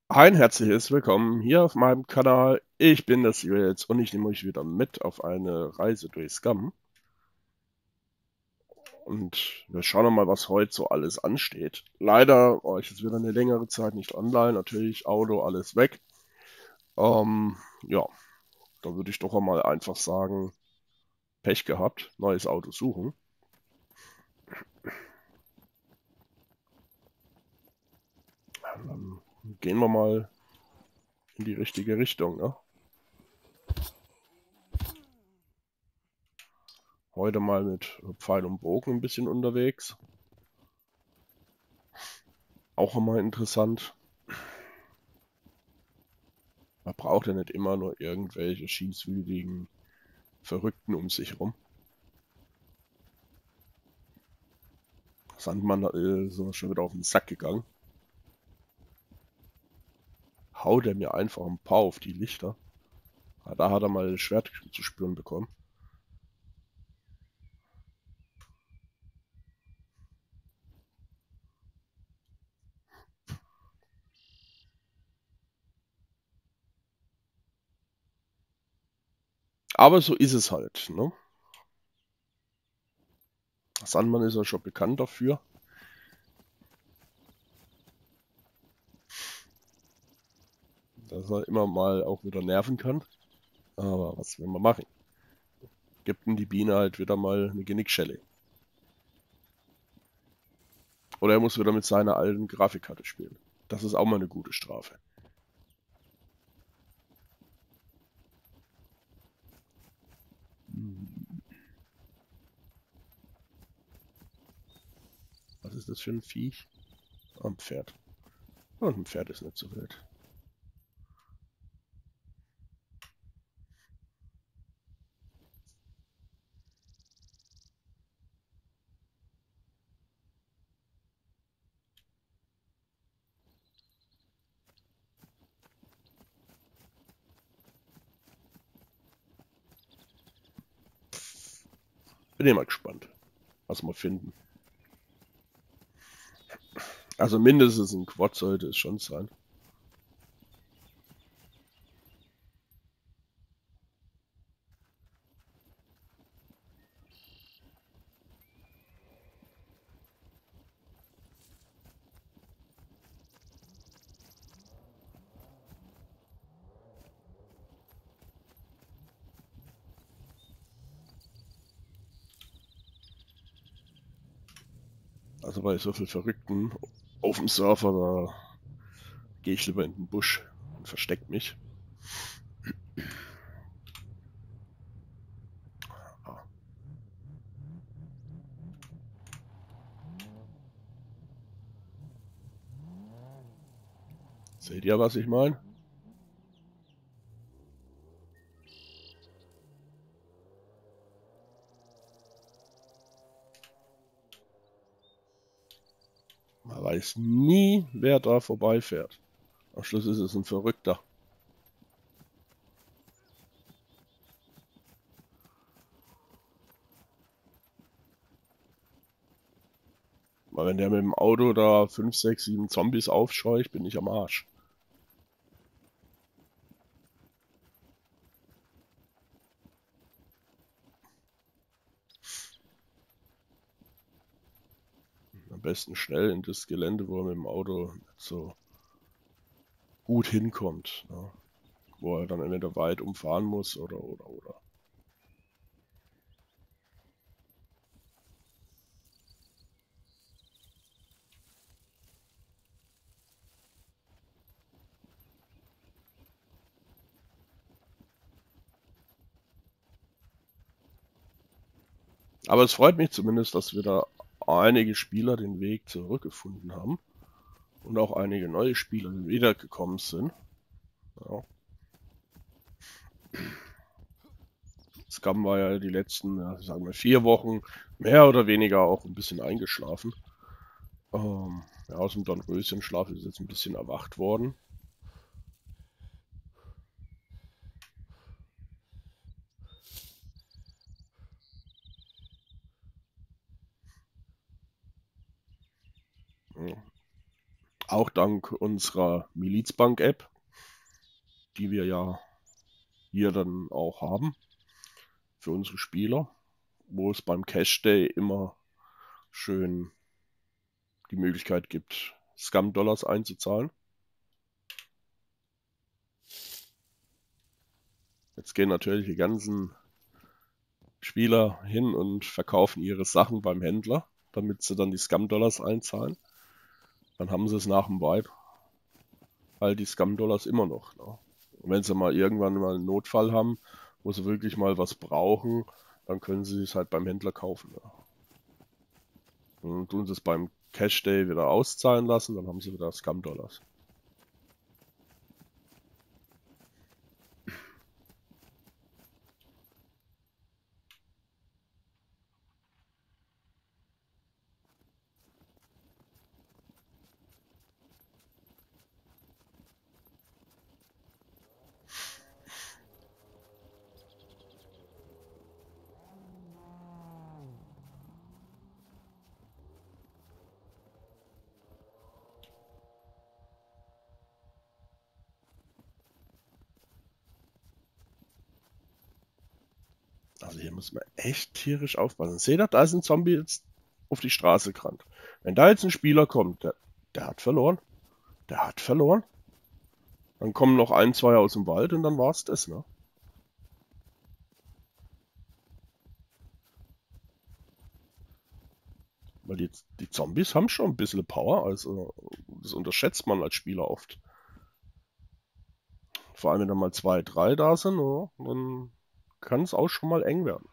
Ein herzliches Willkommen hier auf meinem Kanal. Ich bin das Jules und ich nehme euch wieder mit auf eine Reise durch Scum. Und wir schauen mal, was heute so alles ansteht. Leider war ich jetzt wieder eine längere Zeit nicht online. Natürlich Auto, alles weg. Ähm, ja, da würde ich doch mal einfach sagen, Pech gehabt, neues Auto suchen. Dann gehen wir mal in die richtige Richtung, ne? Heute mal mit Pfeil und Bogen ein bisschen unterwegs. Auch immer interessant. Man braucht ja nicht immer nur irgendwelche schießwütigen Verrückten um sich rum. Sandmann ist schon wieder auf den Sack gegangen. Haut er mir einfach ein paar auf die Lichter. Ja, da hat er mal das Schwert zu spüren bekommen. Aber so ist es halt, ne? Sandmann ist ja schon bekannt dafür. Dass er immer mal auch wieder nerven kann. Aber was will man machen? Gibt ihm die Biene halt wieder mal eine Genickschelle. Oder er muss wieder mit seiner alten Grafikkarte spielen. Das ist auch mal eine gute Strafe. Was ist das für ein Viech? Ein Pferd. Und ein Pferd ist nicht so wild. Bin immer gespannt, was wir finden. Also mindestens ein Quad sollte es schon sein. Also bei so viel Verrückten auf dem Surfer, da gehe ich lieber in den Busch und verstecke mich. Ah, seht ihr, was ich meine? Man weiß nie, wer da vorbeifährt. Am Schluss ist es ein Verrückter. Weil wenn der mit dem Auto da 5, 6, 7 Zombies aufscheucht, bin ich am Arsch. Am besten schnell in das Gelände, wo er mit dem Auto so gut hinkommt. Ne? Wo er dann entweder weit umfahren muss oder. Aber es freut mich zumindest, dass wieder einige Spieler den Weg zurückgefunden haben und auch einige neue Spieler wiedergekommen sind. Ja. Scum war ja die letzten, ja, sagen wir, 4 Wochen mehr oder weniger auch ein bisschen eingeschlafen. Ja, aus dem Dornröschenschlaf ist jetzt ein bisschen erwacht worden. Ja. Auch dank unserer Milizbank-App, die wir ja hier dann auch haben für unsere Spieler, wo es beim Cash Day immer schön die Möglichkeit gibt, Scam-Dollars einzuzahlen. Jetzt gehen natürlich die ganzen Spieler hin und verkaufen ihre Sachen beim Händler, damit sie dann die Scam-Dollars einzahlen. Dann haben sie es nach dem Vibe halt die Scam-Dollars immer noch. Ne? Und wenn sie mal irgendwann mal einen Notfall haben, wo sie wirklich mal was brauchen, dann können sie es halt beim Händler kaufen. Ne? Und tun sie es beim Cash Day wieder auszahlen lassen, dann haben sie wieder Scam-Dollars. Also hier muss man echt tierisch aufpassen. Seht ihr, da ist ein Zombie jetzt auf die Straße gerannt. Wenn da jetzt ein Spieler kommt, der hat verloren. Der hat verloren. Dann kommen noch ein, zwei aus dem Wald und dann war's das, ne? Weil die Zombies haben schon ein bisschen Power, also das unterschätzt man als Spieler oft. Vor allem, wenn da mal zwei, drei da sind, ne, dann kann es auch schon mal eng werden.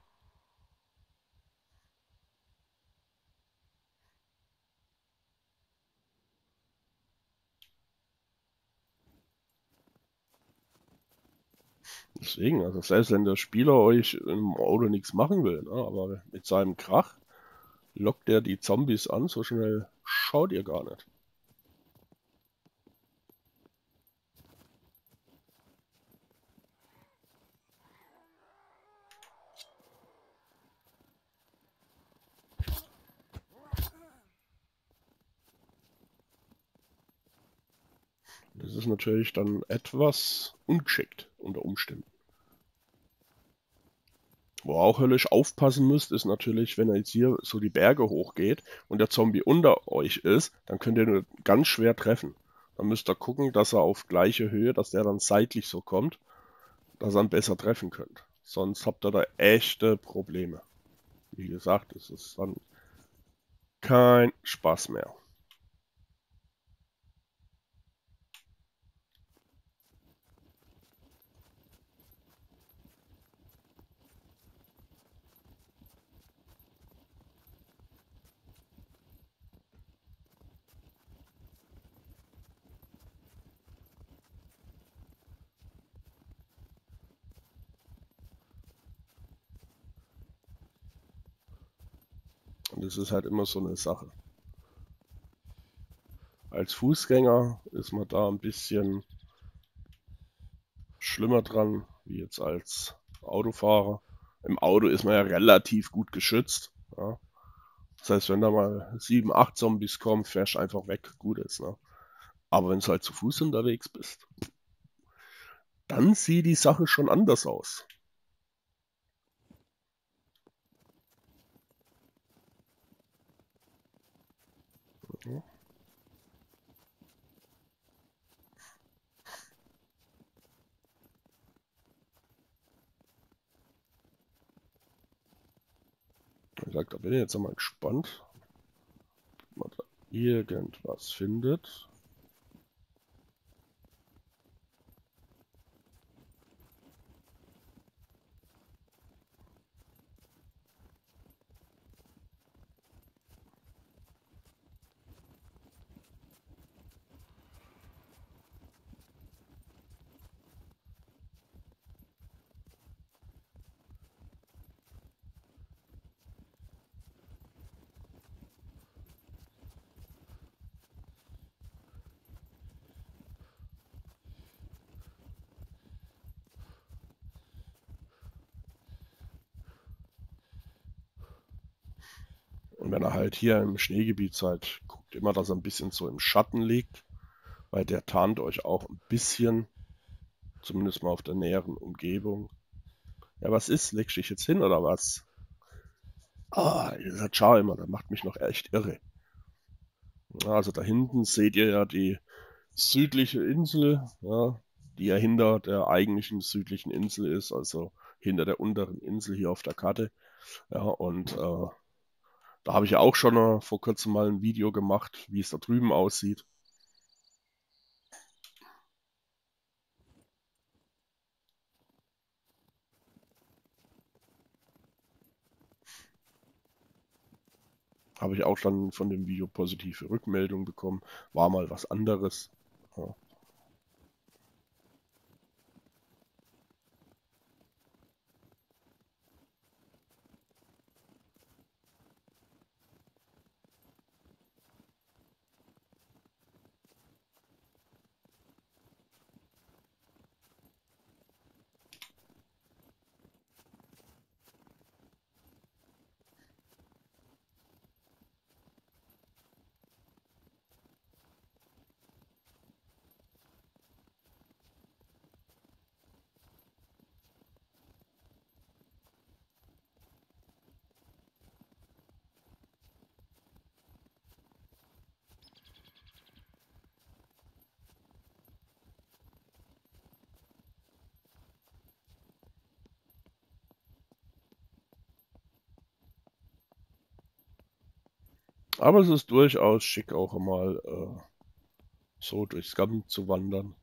Deswegen, also selbst wenn der Spieler euch im Auto nichts machen will, ne, aber mit seinem Krach lockt er die Zombies an, so schnell schaut ihr gar nicht. Das ist natürlich dann etwas ungeschickt unter Umständen. Wo ihr auch höllisch aufpassen müsst, ist natürlich, wenn er jetzt hier so die Berge hochgeht und der Zombie unter euch ist, dann könnt ihr ihn ganz schwer treffen. Dann müsst ihr gucken, dass er auf gleiche Höhe, dass der dann seitlich so kommt, dass ihr ihn besser treffen könnt. Sonst habt ihr da echte Probleme. Wie gesagt, es ist dann kein Spaß mehr. Und das ist halt immer so eine Sache. Als Fußgänger ist man da ein bisschen schlimmer dran, wie jetzt als Autofahrer. Im Auto ist man ja relativ gut geschützt. Ja. Das heißt, wenn da mal 7, 8 Zombies kommen, fährst du einfach weg, gut ist. Ne? Aber wenn du halt zu Fuß unterwegs bist, dann sieht die Sache schon anders aus. Ja. Wie gesagt, da bin ich jetzt mal gespannt, ob man da irgendwas findet. Und wenn ihr halt hier im Schneegebiet seid, guckt Guckt immer, dass er ein bisschen so im Schatten liegt, weil der tarnt euch auch ein bisschen, zumindest mal auf der näheren Umgebung. Ja, was ist? Legst du dich jetzt hin oder was? Ah, dieser Charmer, der macht mich noch echt irre. Also da hinten seht ihr ja die südliche Insel, ja, die ja hinter der eigentlichen südlichen Insel ist, also hinter der unteren Insel hier auf der Karte. Ja, und da habe ich ja auch schon vor kurzem mal ein Video gemacht, wie es da drüben aussieht. Habe ich auch dann von dem Video positive Rückmeldungen bekommen. War mal was anderes. Ja. Aber es ist durchaus schick, auch mal so durchs Gamm zu wandern.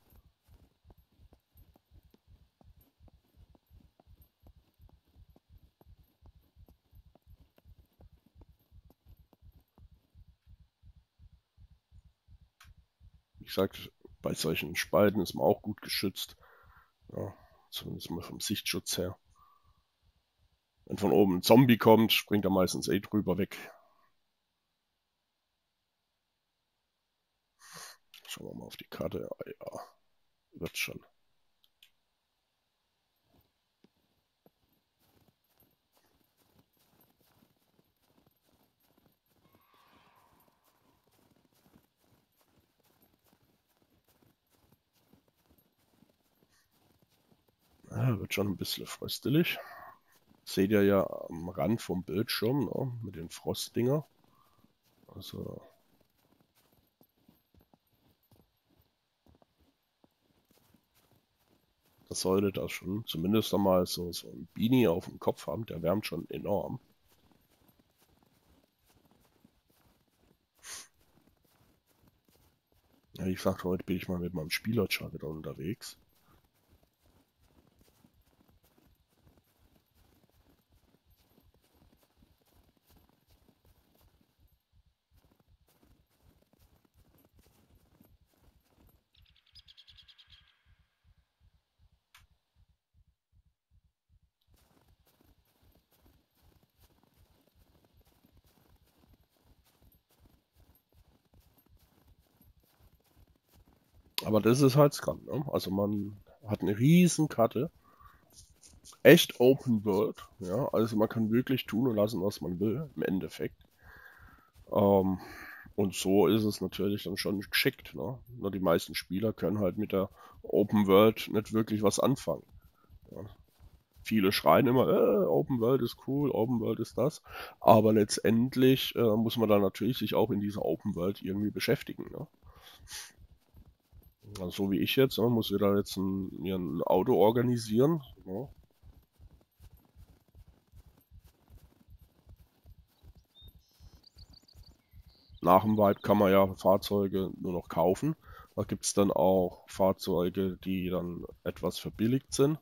Wie gesagt, bei solchen Spalten ist man auch gut geschützt. Ja, zumindest mal vom Sichtschutz her. Wenn von oben ein Zombie kommt, springt er meistens eh drüber weg. Schauen wir mal auf die Karte. Ah, ja, wird schon. Ja, wird schon ein bisschen fröstelig. Seht ihr ja am Rand vom Bildschirm, ne, mit den Frostdinger. Also das sollte da schon zumindest einmal so ein Beanie auf dem Kopf haben, der wärmt schon enorm. Ja, wie gesagt, heute bin ich mal mit meinem Spielerchar wieder unterwegs. Aber das ist halt Scrum, ne? Also man hat eine riesen Karte, echt Open World, ja, also man kann wirklich tun und lassen, was man will, im Endeffekt. Ähm, und so ist es natürlich dann schon geschickt, ne? Nur die meisten Spieler können halt mit der Open World nicht wirklich was anfangen. Ja. Viele schreien immer, Open World ist cool, Open World ist das. Aber letztendlich muss man dann natürlich sich auch in dieser Open World irgendwie beschäftigen. Ne? Also so wie ich jetzt, ne, muss wieder jetzt mir ein Auto organisieren. Ne? Nach dem Vibe kann man ja Fahrzeuge nur noch kaufen. Da gibt es dann auch Fahrzeuge, die dann etwas verbilligt sind.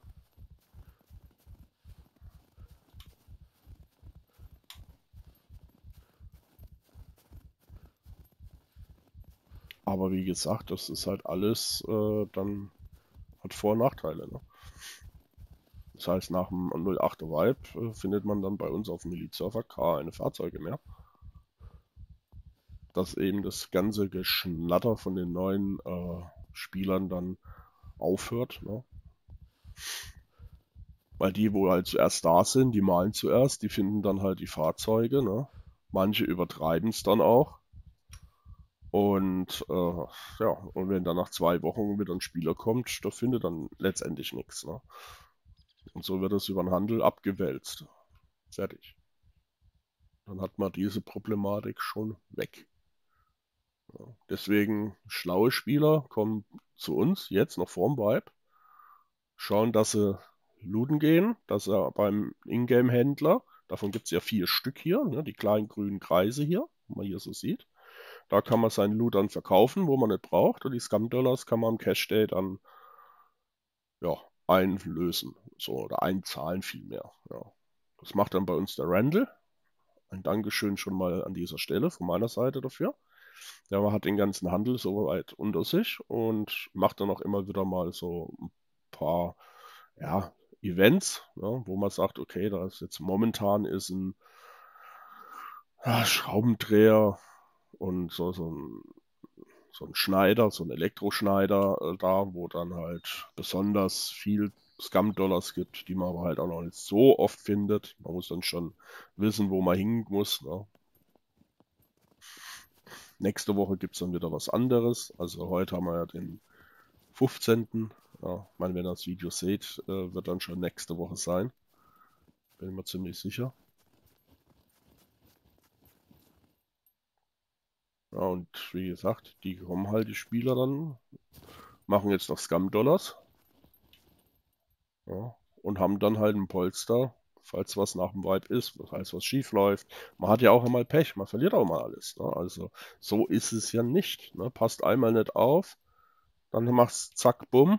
Aber wie gesagt, das ist halt alles dann hat Vor- und Nachteile. Ne? Das heißt, nach dem 08er Vibe findet man dann bei uns auf dem Elite-Server keine Fahrzeuge mehr. Dass eben das ganze Geschnatter von den neuen Spielern dann aufhört. Ne? Weil die, wo halt zuerst da sind, die malen zuerst, die finden dann halt die Fahrzeuge. Ne? Manche übertreiben es dann auch. Und ja, und wenn dann nach 2 Wochen wieder ein Spieler kommt, der findet dann letztendlich nichts. Ne? Und so wird es über den Handel abgewälzt. Fertig. Dann hat man diese Problematik schon weg. Ja. Deswegen schlaue Spieler kommen zu uns jetzt noch vorm Vibe, schauen, dass sie looten gehen, dass sie beim Ingame-Händler, davon gibt es ja 4 Stück hier, ne, die kleinen grünen Kreise hier, wie man hier so sieht. Da kann man seinen Loot dann verkaufen, wo man nicht braucht. Und die Scam-Dollars kann man im Cash-Day dann ja, einlösen. So, oder einzahlen vielmehr. Ja. Das macht dann bei uns der Randall. Ein Dankeschön schon mal an dieser Stelle von meiner Seite dafür. Der hat den ganzen Handel soweit unter sich und macht dann auch immer wieder mal so ein paar ja, Events, ja, wo man sagt, okay, da ist jetzt momentan ist ein Schraubendreher und so ein Schneider, so ein Elektroschneider da, wo dann halt besonders viel Scam-Dollars gibt, die man aber halt auch noch nicht so oft findet. Man muss dann schon wissen, wo man hin muss. Ne? Nächste Woche gibt es dann wieder was anderes. Also heute haben wir ja den 15. Ja, ich meine, wenn ihr das Video seht, wird dann schon nächste Woche sein. Bin ich mir ziemlich sicher. Ja, und wie gesagt, die kommen halt, die Spieler dann, machen jetzt noch Scam-Dollars. Ja, und haben dann halt ein Polster, falls was nach dem Vibe ist, das heißt, was schief läuft. Man hat ja auch einmal Pech, man verliert auch mal alles. Ne? Also so ist es ja nicht. Ne? Passt einmal nicht auf, dann machst zack, bumm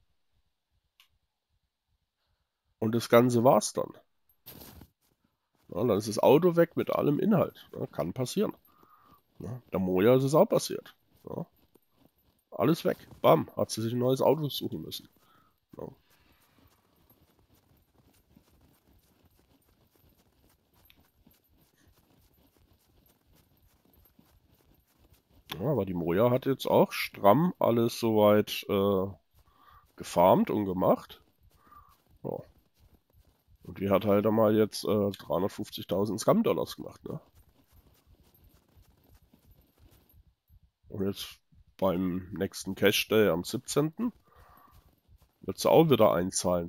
und das Ganze war's dann. Ja, dann ist das Auto weg mit allem Inhalt. Ne? Kann passieren. Ne? Der Moja ist es auch passiert. Ja? Alles weg. Bam, hat sie sich ein neues Auto suchen müssen. Ja. Ja, aber die Moja hat jetzt auch stramm alles soweit gefarmt und gemacht. Ja. Und die hat halt einmal jetzt 350.000 Scam-Dollars gemacht. Ne? Und jetzt beim nächsten Cash Day am 17. wird sie auch wieder einzahlen.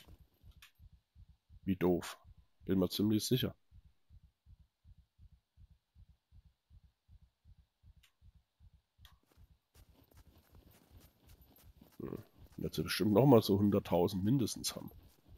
Wie doof. Bin mir ziemlich sicher. Hm. Wird sie bestimmt nochmal so 100.000 mindestens haben.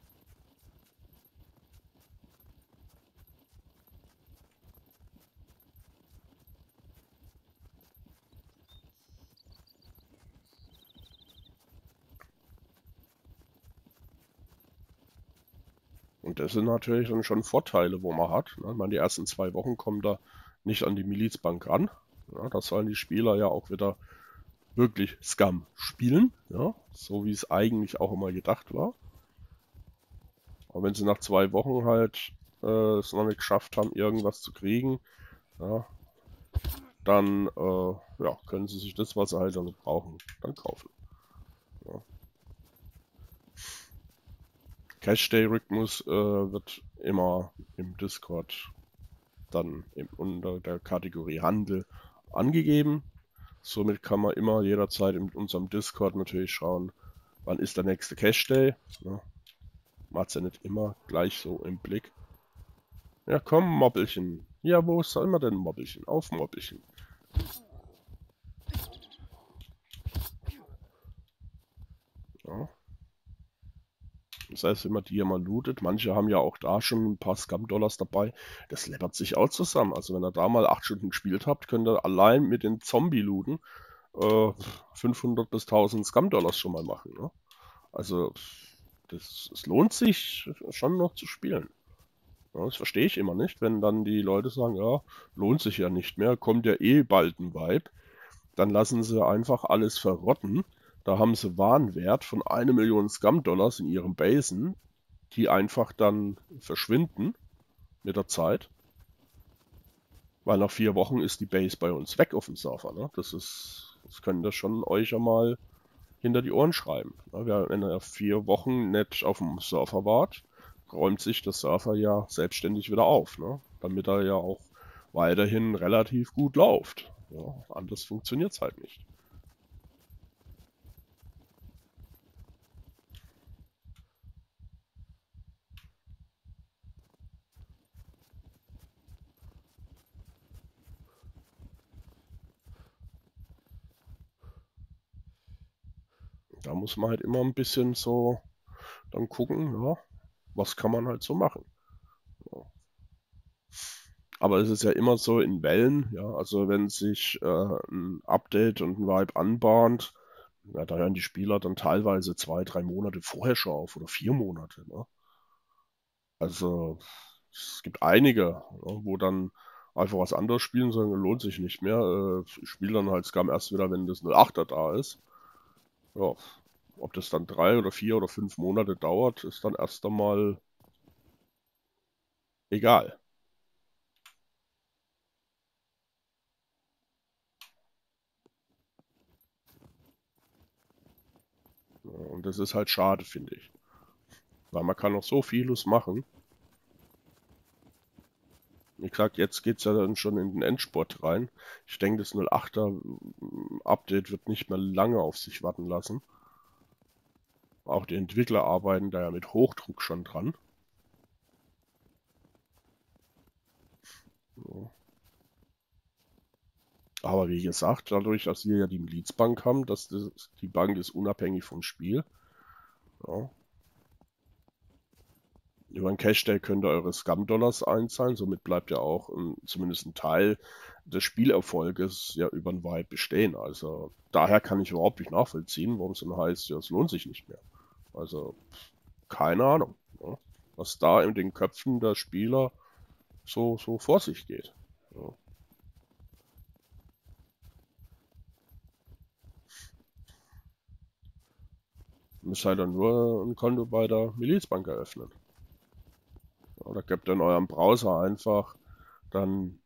Und das sind natürlich dann schon Vorteile, wo man hat. Ne? Ich meine, die ersten 2 Wochen kommen da nicht an die Milizbank ran. Ja, da sollen die Spieler ja auch wieder wirklich Scam spielen. Ja? So wie es eigentlich auch immer gedacht war. Aber wenn sie nach 2 Wochen halt es noch nicht geschafft haben, irgendwas zu kriegen, ja, dann ja, können sie sich das, was sie halt dann brauchen, dann kaufen. Ja. Cash-Day-Rhythmus wird immer im Discord dann unter der Kategorie Handel angegeben. Somit kann man immer jederzeit in unserem Discord natürlich schauen, wann ist der nächste Cash-Day. Ja. Man hat es ja nicht immer gleich so im Blick. Ja, komm, Mobbelchen. Ja, wo soll man denn Mobbelchen? Auf Mobbelchen. Ja. Das heißt, wenn man die ja mal lootet, manche haben ja auch da schon ein paar Scam-Dollars dabei, das läppert sich auch zusammen. Also wenn ihr da mal 8 Stunden gespielt habt, könnt ihr allein mit den Zombie-Looten 500 bis 1000 Scam-Dollars schon mal machen. Ne? Also es lohnt sich schon noch zu spielen. Ja, das verstehe ich immer nicht, wenn dann die Leute sagen, ja, lohnt sich ja nicht mehr, kommt ja eh bald ein Vibe. Dann lassen sie einfach alles verrotten. Da haben sie Warenwert von 1 Million Scam-Dollars in ihren Basen, die einfach dann verschwinden mit der Zeit. Weil nach 4 Wochen ist die Base bei uns weg auf dem Server. Ne? Das könnt ihr schon euch ja mal hinter die Ohren schreiben. Ne? Wenn ihr 4 Wochen nicht auf dem Server wart, räumt sich der Server ja selbstständig wieder auf. Ne? Damit er ja auch weiterhin relativ gut läuft. Ja, anders funktioniert es halt nicht. Da muss man halt immer ein bisschen so dann gucken, ja, was kann man halt so machen. Ja. Aber es ist ja immer so in Wellen, ja, also wenn sich ein Update und ein Vibe anbahnt, ja, da hören die Spieler dann teilweise 2, 3 Monate vorher schon auf oder 4 Monate. Ne? Also es gibt einige, ja, wo dann einfach was anderes spielen und sagen, lohnt sich nicht mehr. Ich spiele dann halt Scum erst wieder, wenn das 08er da ist. Ja, ob das dann 3 oder 4 oder 5 Monate dauert, ist dann erst einmal egal. Ja, und das ist halt schade, finde ich. Weil man kann noch so vieles machen. Wie gesagt, jetzt geht es ja dann schon in den Endspurt rein. Ich denke, das 08er Update wird nicht mehr lange auf sich warten lassen. Auch die Entwickler arbeiten da ja mit Hochdruck schon dran. Ja. Aber wie gesagt, dadurch, dass wir ja die Milizbank haben, die Bank ist unabhängig vom Spiel. Ja. Über ein Cashday könnt ihr eure Scam-Dollars einzahlen, somit bleibt ja auch zumindest ein Teil des Spielerfolges ja über ein Vibe bestehen. Also daher kann ich überhaupt nicht nachvollziehen, warum es dann heißt, ja, es lohnt sich nicht mehr. Also keine Ahnung, ja, was da in den Köpfen der Spieler so vor sich geht. Ja. Müsst halt dann nur ein Konto bei der Milizbank eröffnen. Ja, da gebt ihr in eurem Browser einfach dann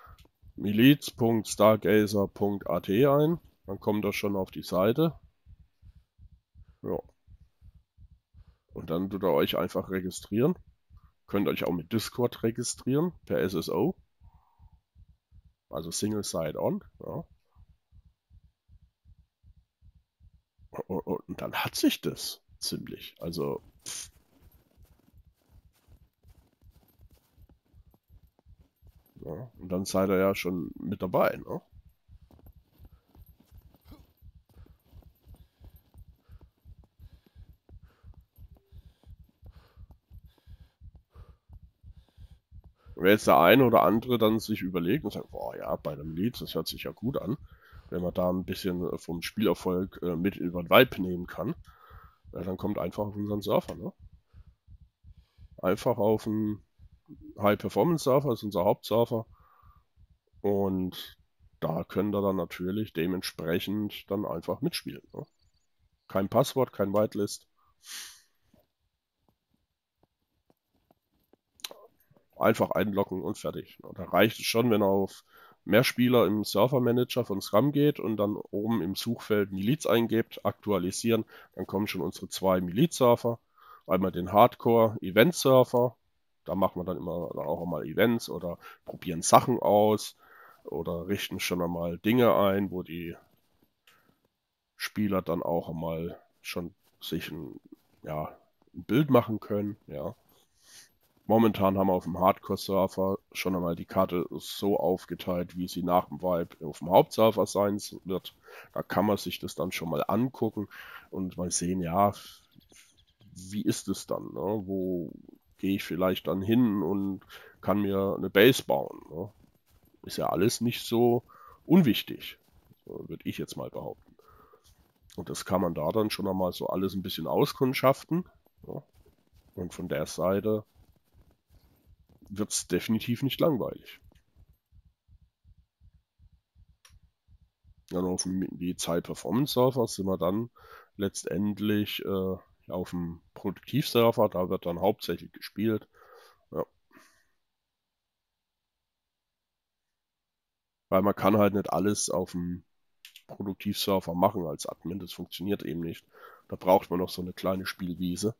miliz.stargazer.at ein. Dann kommt das schon auf die Seite. Ja. Und dann tut ihr euch einfach registrieren. Könnt euch auch mit Discord registrieren per SSO, also Single Sign-On. Ja. Und dann hat sich das ziemlich. Also, ja. Und dann seid ihr ja schon mit dabei. Ne? Wenn jetzt der eine oder andere dann sich überlegt und sagt, boah ja, bei dem Lied, das hört sich ja gut an, wenn man da ein bisschen vom Spielerfolg mit über den Vibe nehmen kann, dann kommt einfach auf unseren Surfer. Ne? Einfach auf einen High-Performance-Surfer, das ist unser Hauptsurfer. Und da können wir dann natürlich dementsprechend dann einfach mitspielen. Ne? Kein Passwort, kein Whitelist. Einfach einloggen und fertig. Ne? Da reicht es schon, wenn er auf mehr Spieler im Server-Manager von Scrum geht und dann oben im Suchfeld Miliz eingebt, aktualisieren, dann kommen schon unsere 2 Miliz-Surfer. Einmal den Hardcore-Event-Surfer. Da machen wir dann immer dann auch mal Events oder probieren Sachen aus oder richten schon einmal Dinge ein, wo die Spieler dann auch einmal schon sich ja, ein Bild machen können. Ja. Momentan haben wir auf dem Hardcore-Server schon einmal die Karte so aufgeteilt, wie sie nach dem Vibe auf dem Hauptserver sein wird. Da kann man sich das dann schon mal angucken und mal sehen, ja, wie ist es dann? Ne? Wo gehe ich vielleicht dann hin und kann mir eine Base bauen? Ne? Ist ja alles nicht so unwichtig, würde ich jetzt mal behaupten. Und das kann man da dann schon einmal so alles ein bisschen auskundschaften. Ja. Und von der Seite wird es definitiv nicht langweilig. Dann auf dem High-Performance-Server sind wir dann letztendlich auf dem Produktivserver, da wird dann hauptsächlich gespielt. Ja. Weil man kann halt nicht alles auf dem Produktivserver machen als Admin, das funktioniert eben nicht. Da braucht man noch so eine kleine Spielwiese.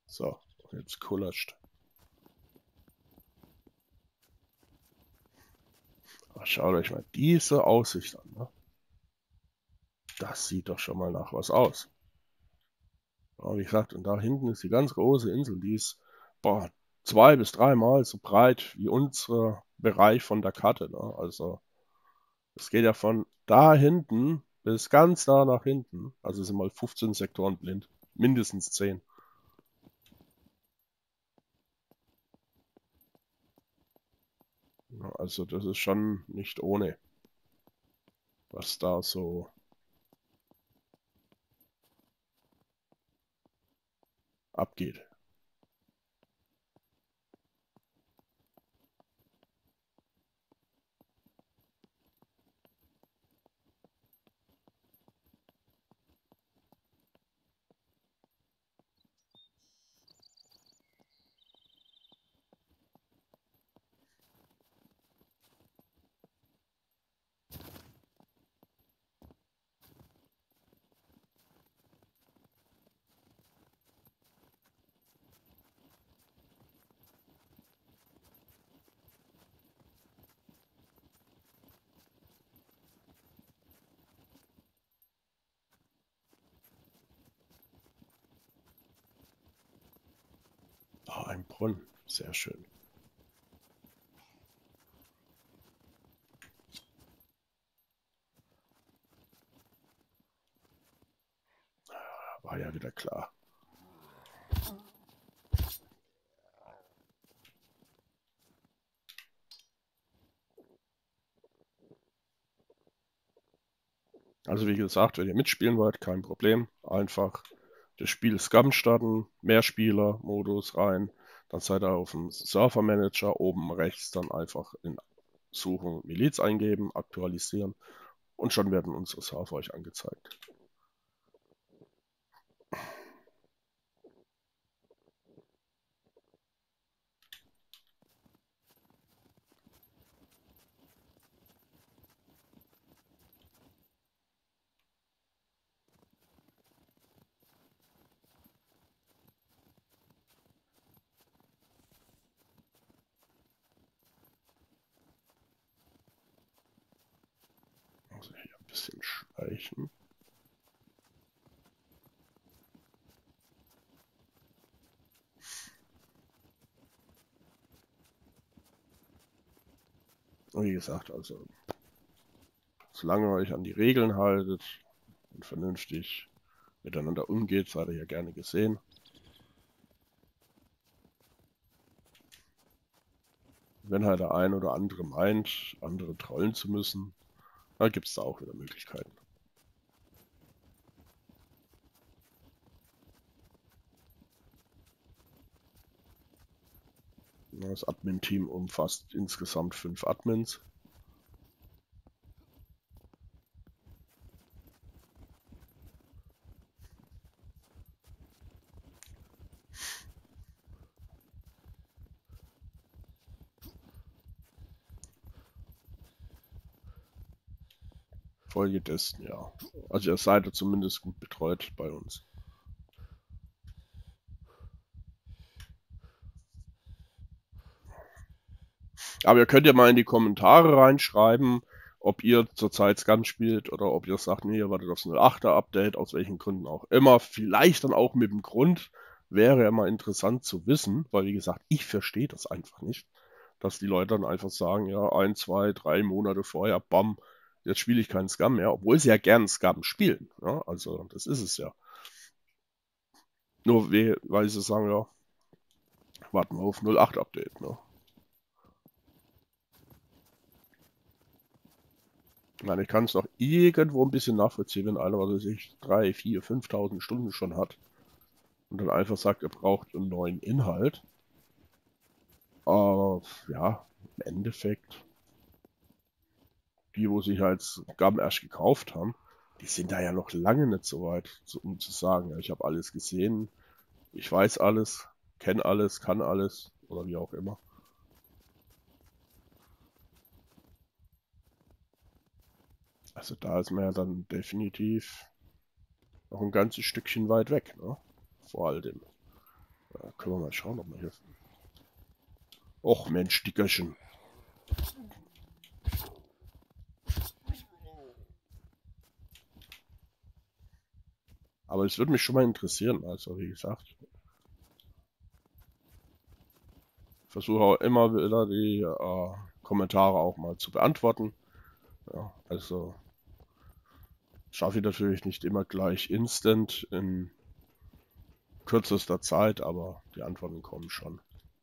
So, jetzt kullert. Schaut euch mal diese Aussicht an. Ne? Das sieht doch schon mal nach was aus. Aber wie gesagt, und da hinten ist die ganz große Insel, die ist 2 bis 3 Mal so breit wie unser Bereich von der Karte. Ne? Also es geht ja von da hinten bis ganz da nach hinten. Also sind mal 15 Sektoren blind. Mindestens 10. Ja, also das ist schon nicht ohne, was da so abgeht. Ein Brunnen, sehr schön. War ja wieder klar. Also wie gesagt, wenn ihr mitspielen wollt, kein Problem. Einfach das Spiel Scum starten, Mehrspieler-Modus rein. Dann seid ihr auf dem Server-Manager, oben rechts dann einfach in Suchen Miliz eingeben, aktualisieren und schon werden unsere Server euch angezeigt. Also hier ein bisschen schleichen. Und wie gesagt, also solange ihr euch an die Regeln haltet und vernünftig miteinander umgeht, seid ihr ja gerne gesehen. Wenn halt der ein oder andere meint, andere trollen zu müssen, dann gibt es da auch wieder Möglichkeiten. Das Admin-Team umfasst insgesamt 5 Admins. Folgetesten, ja. Also ihr seid zumindest gut betreut bei uns. Aber ihr könnt ja mal in die Kommentare reinschreiben, ob ihr zurzeit Scum spielt oder ob ihr sagt, nee, ihr wartet aufs 08er Update, aus welchen Gründen auch immer. Vielleicht dann auch mit dem Grund. Wäre ja mal interessant zu wissen, weil wie gesagt, ich verstehe das einfach nicht, dass die Leute dann einfach sagen, ja, 1, 2, 3 Monate vorher, bam, jetzt spiele ich keinen Scum mehr, obwohl sie ja gern Scum spielen. Ja, also das ist es ja. Nur weil sie sagen, ja, warten wir auf 08 Update. Ne? Ich meine, ich kann es noch irgendwo ein bisschen nachvollziehen, wenn einer, was weiß ich, 3, 4, 5.000 Stunden schon hat und dann einfach sagt, er braucht einen neuen Inhalt. Aber ja, im Endeffekt, die, wo sich halt Scum erst gekauft haben, die sind da ja noch lange nicht so weit, um zu sagen, ja, ich habe alles gesehen, ich weiß alles, kenne alles, kann alles oder wie auch immer. Also da ist man ja dann definitiv noch ein ganzes Stückchen weit weg, ne? Vor all dem. Können wir mal schauen, ob wir hier... Och Mensch, die Göschen. Aber es würde mich schon mal interessieren, also wie gesagt. Ich versuche auch immer wieder die Kommentare auch mal zu beantworten. Ja, also schaffe ich natürlich nicht immer gleich instant in kürzester Zeit, aber die Antworten kommen schon.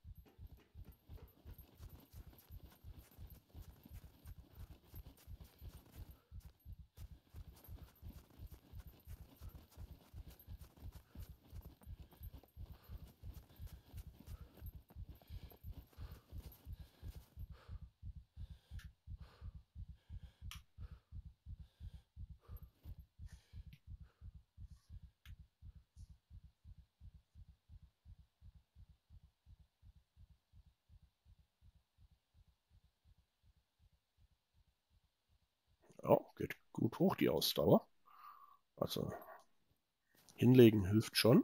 Ja, geht gut hoch die Ausdauer. Also hinlegen hilft schon.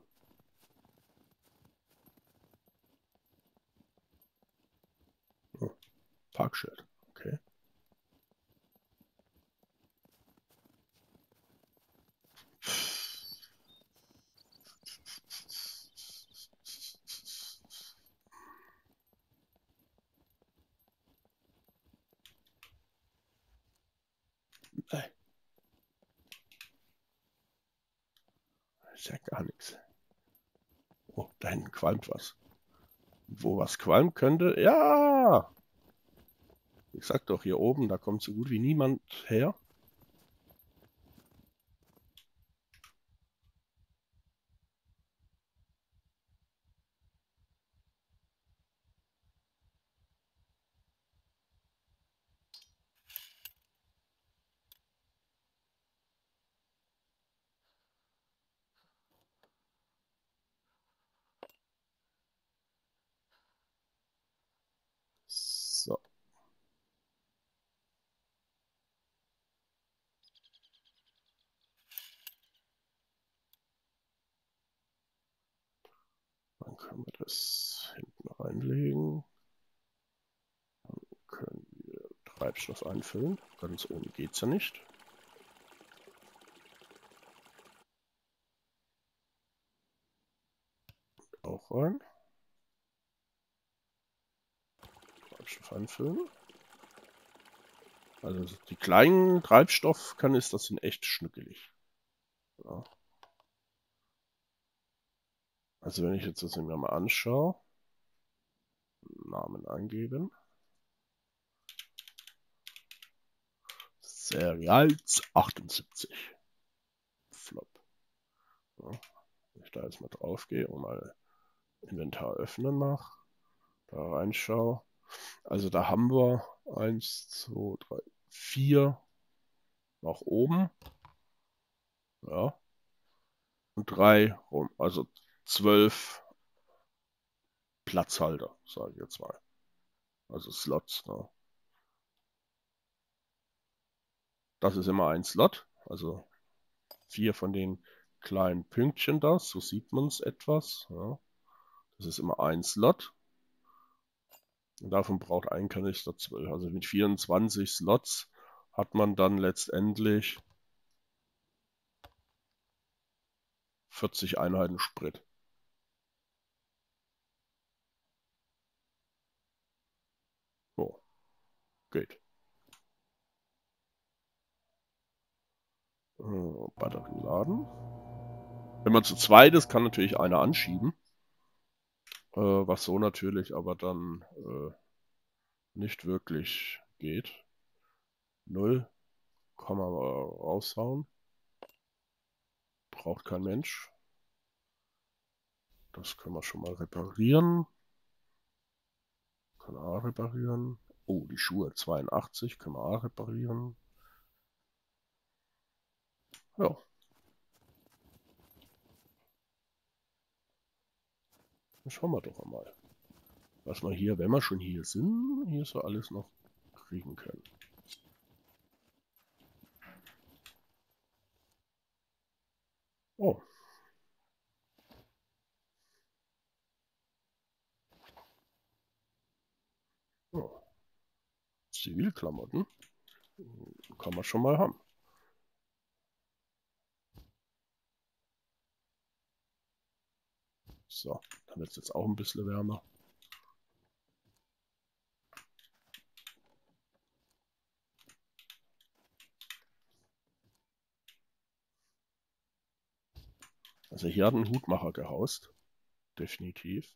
Oh, Parkschild, okay. Ist ja gar nichts. Oh, da hinten qualmt was. Wo was qualmen könnte? Ja! Ich sag doch, hier oben, da kommt so gut wie niemand her. So, dann können wir das hinten reinlegen. Dann können wir Treibstoff einfüllen. Ganz ohne geht's ja nicht. Auch rein. Treibstoff einfüllen. Also die kleinen Treibstoffkanister sind echt schnuckelig. Ja. Also wenn ich jetzt das mir mal anschaue, Namen eingeben. Cereals 78. Flop. Ja. Wenn ich da jetzt mal drauf gehe und mal Inventar öffnen mache, da reinschaue. Also da haben wir 1, 2, 3, 4 nach oben. Ja. Und 3 rum. Also 12 Platzhalter, sage ich jetzt mal. Also Slots. Ne? Das ist immer ein Slot. Also 4 von den kleinen Pünktchen da. So sieht man es etwas. Ja. Das ist immer ein Slot. Und davon braucht ein Kanister 12. Also mit 24 Slots hat man dann letztendlich 40 Einheiten Sprit. So, geht. Batterie laden. Wenn man zu zweit ist, kann natürlich einer anschieben. Was so natürlich aber dann nicht wirklich geht. 0 kann man aber raushauen. Braucht kein Mensch. Das können wir schon mal reparieren. Können wir auch reparieren. Oh, die Schuhe 82 können wir auch reparieren. Ja. Dann schauen wir doch einmal, was wir hier, wenn wir schon hier sind, hier so alles noch kriegen können. Oh. Zivilklamotten kann man schon mal haben. So, dann wird es jetzt auch ein bisschen wärmer. Also hier hat ein Hutmacher gehaust. Definitiv.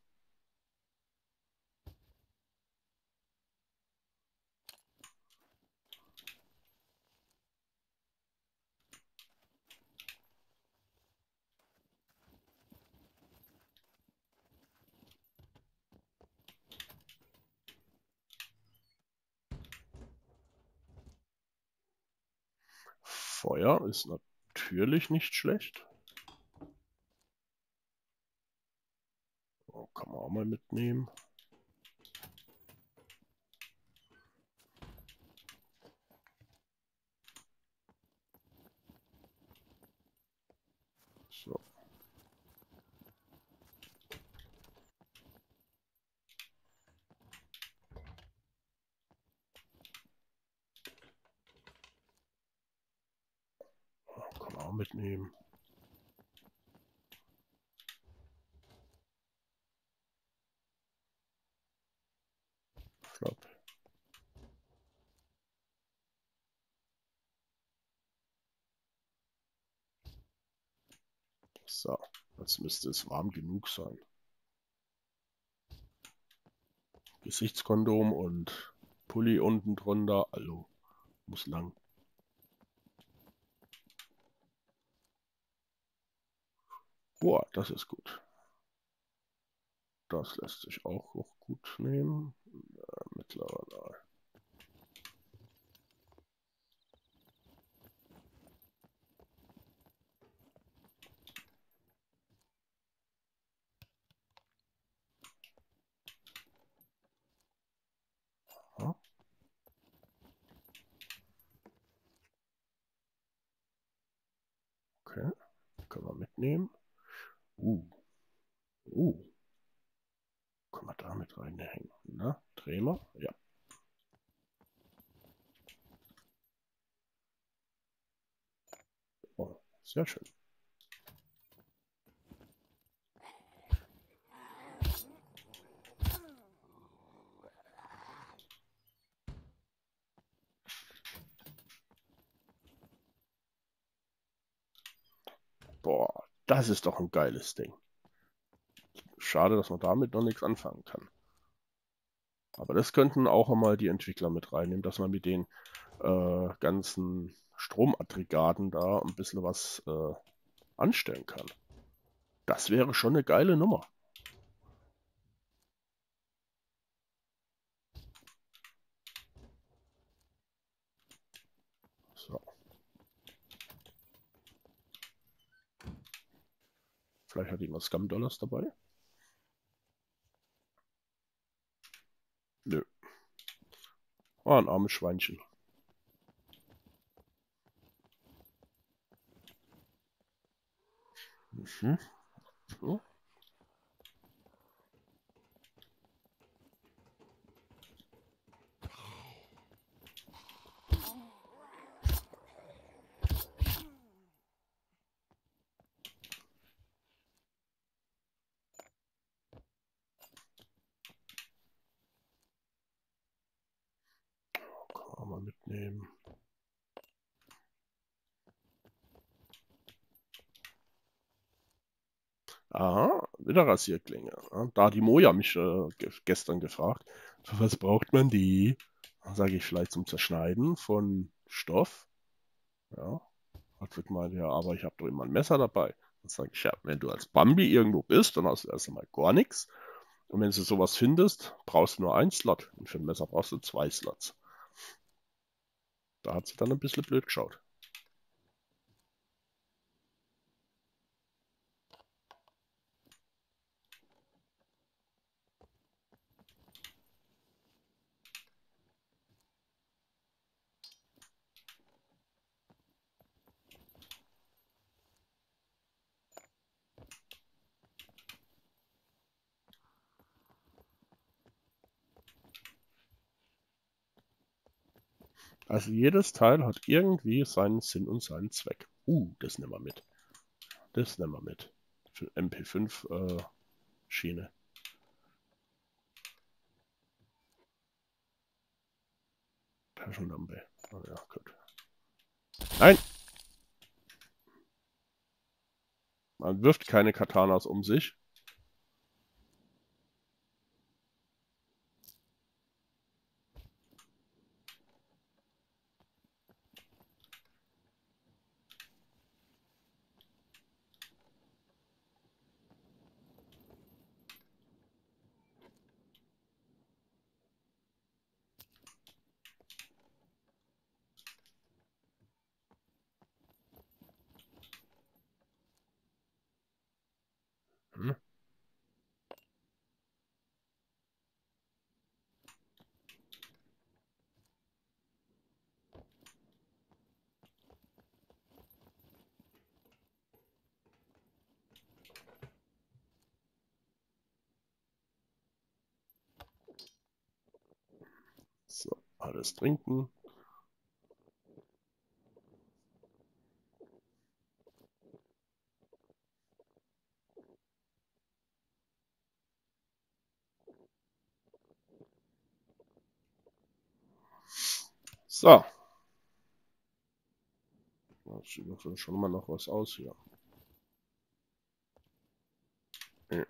Feuer ist natürlich nicht schlecht. Oh, kann man auch mal mitnehmen. So. Kann man auch mitnehmen. Flop. So, jetzt müsste es warm genug sein. Gesichtskondom und Pulli unten drunter. Also, muss lang. Boah, das ist gut. Das lässt sich auch noch gut nehmen. Mittlerweile. Ja, okay, können wir mitnehmen. Uh, uh, können wir da mit reinhängen. Na, drehen wir? Ja. Oh, sehr schön. Boah, das ist doch ein geiles Ding. Schade, dass man damit noch nichts anfangen kann. Aber das könnten auch einmal die Entwickler mit reinnehmen, dass man mit den ganzen Stromaggregaten da ein bisschen was anstellen kann. Das wäre schon eine geile Nummer. So. Vielleicht hat jemand Scam-Dollars dabei. Nö. Ah, ein armes Schweinchen. Mhm. So. Kann man mal mitnehmen. Aha, wieder Rasierklinge. Ja, da hat die Moja mich gestern gefragt, für was braucht man die? Dann sage ich vielleicht zum Zerschneiden von Stoff. Ja, hat sie gemeint, ja, aber ich habe doch immer ein Messer dabei. Dann sage ich, ja, wenn du als Bambi irgendwo bist, dann hast du erst einmal gar nichts. Und wenn du sowas findest, brauchst du nur einen Slot. Und für ein Messer brauchst du 2 Slots. Da hat sie dann ein bisschen blöd geschaut. Also jedes Teil hat irgendwie seinen Sinn und seinen Zweck. Das nehmen wir mit. Das nehmen wir mit. Für MP5 Schiene. Taschenlampe. Oh, ja, gut. Nein! Man wirft keine Katanas um sich. Hm. So, alles trinken. So. Jetzt sieht das schon mal noch was aus hier. Ja.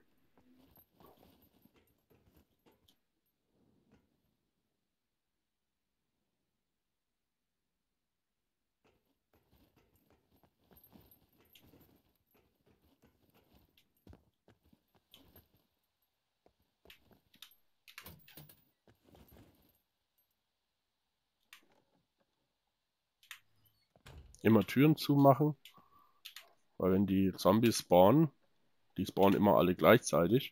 Immer Türen zumachen, weil wenn die Zombies spawnen, die spawnen immer alle gleichzeitig,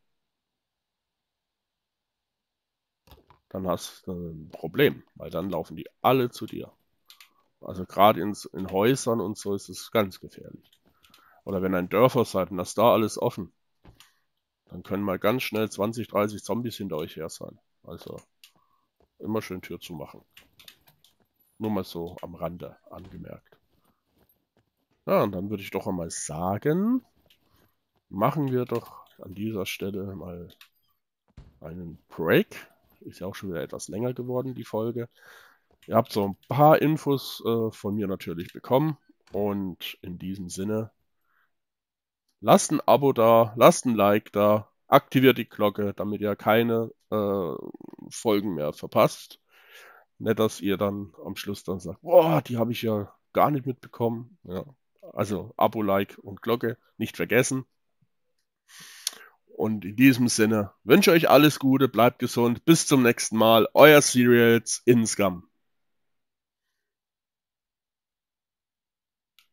dann hast du ein Problem, weil dann laufen die alle zu dir. Also gerade in Häusern und so ist es ganz gefährlich. Oder wenn ein Dörfer seid und das da alles offen, dann können mal ganz schnell 20, 30 Zombies hinter euch her sein. Also immer schön Tür zu machen. Nur mal so am Rande angemerkt. Ja, und dann würde ich doch einmal sagen, machen wir doch an dieser Stelle mal einen Break. Ist ja auch schon wieder etwas länger geworden, die Folge. Ihr habt so ein paar Infos von mir natürlich bekommen. Und in diesem Sinne, lasst ein Abo da, lasst ein Like da, aktiviert die Glocke, damit ihr keine Folgen mehr verpasst. Nicht, dass ihr dann am Schluss dann sagt, boah, die habe ich ja gar nicht mitbekommen. Ja. Also Abo, Like und Glocke nicht vergessen. Und in diesem Sinne wünsche ich euch alles Gute, bleibt gesund, bis zum nächsten Mal. Euer Cereals in Scum.